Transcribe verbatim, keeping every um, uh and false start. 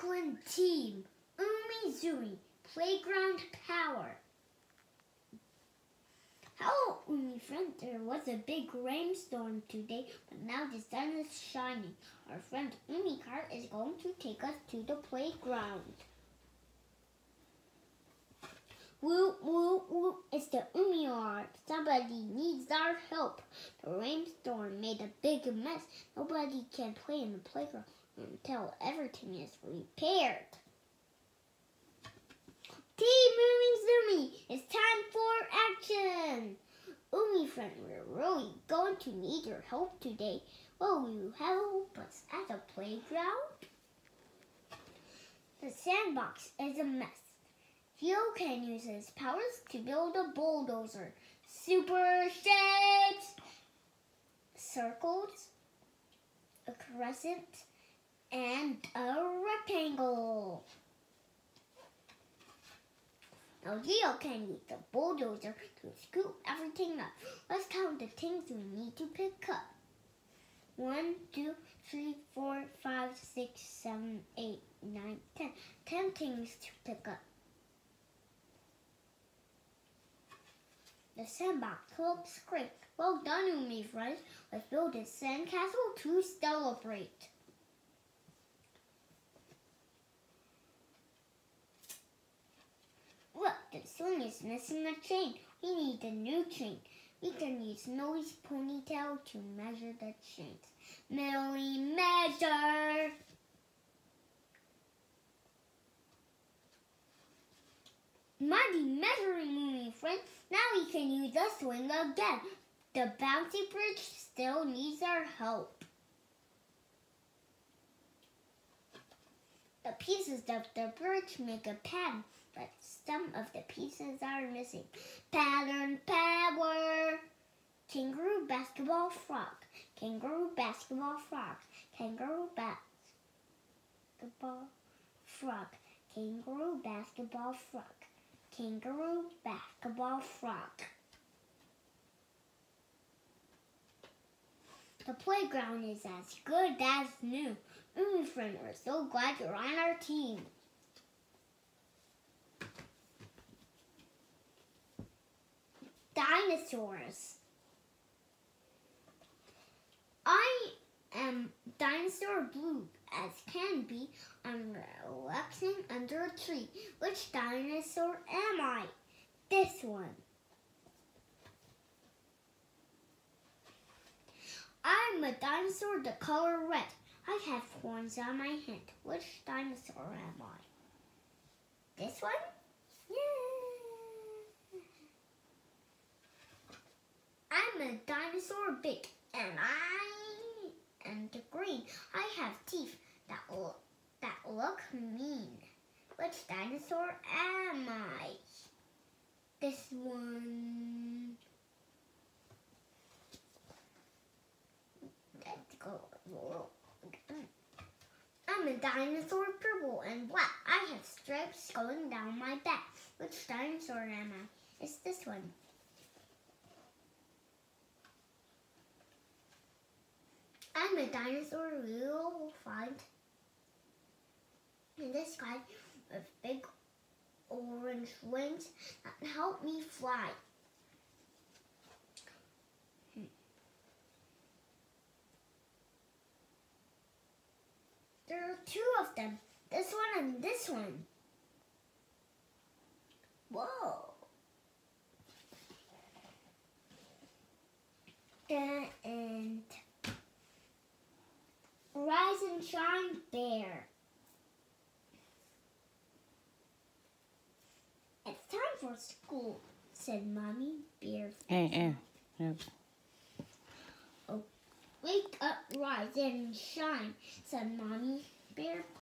Brooklyn team, Umizoomi, playground power. Hello, Umi friend. There was a big rainstorm today, but now the sun is shining. Our friend Umi Car is going to take us to the playground. Woo, woo, woo, it's the Umi alarm. Somebody needs our help. The rainstorm made a big mess. Nobody can play in the playground until everything is repaired. Team Umizoomi, it's time for action! Umi friend, we're really going to need your help today. Will you help us at the playground? The sandbox is a mess. Phil can use his powers to build a bulldozer. Super shapes! Circles, a crescent, and a rectangle. Now Leo can use the bulldozer to scoop everything up. Let's count the things we need to pick up. One, two, three, four, five, six, seven, eight, nine, ten. Ten things to pick up. The sandbox looks great. Well done, Umi friends. Let's build a sandcastle to celebrate. Look, the swing is missing a chain. We need a new chain. We can use Snowy's ponytail to measure the chains. Millie, measure! Mighty measuring, Umi friend. Now we can use the swing again. The bouncy bridge still needs our help. The pieces of the bridge make a pattern, but some of the pieces are missing. Pattern power! Kangaroo basketball frog. Kangaroo basketball frog. Kangaroo basketball frog. Kangaroo basketball frog. Kangaroo basketball frog. The playground is as good as new. Umi friend, we're so glad you're on our team. Dinosaurs. I am Dinosaur Blue as can be. I'm relaxing under a tree. Which dinosaur am I? This one. I'm a dinosaur the color red. I have horns on my head. Which dinosaur am I? This one? Yeah. I'm a dinosaur big and I am green. I have teeth that look, that look mean. Which dinosaur am I? This one. Let's go. I'm a dinosaur purple and black. I have stripes going down my back. Which dinosaur am I? It's this one. I'm a dinosaur we will find in the sky with big orange wings that help me fly. There are two of them, this one and this one. Whoa. And, and Rise and Shine Bear. It's time for school, said Mommy Bear. Eh, eh. Yep. Oh, wake up, rise and shine, said Mommy Bear.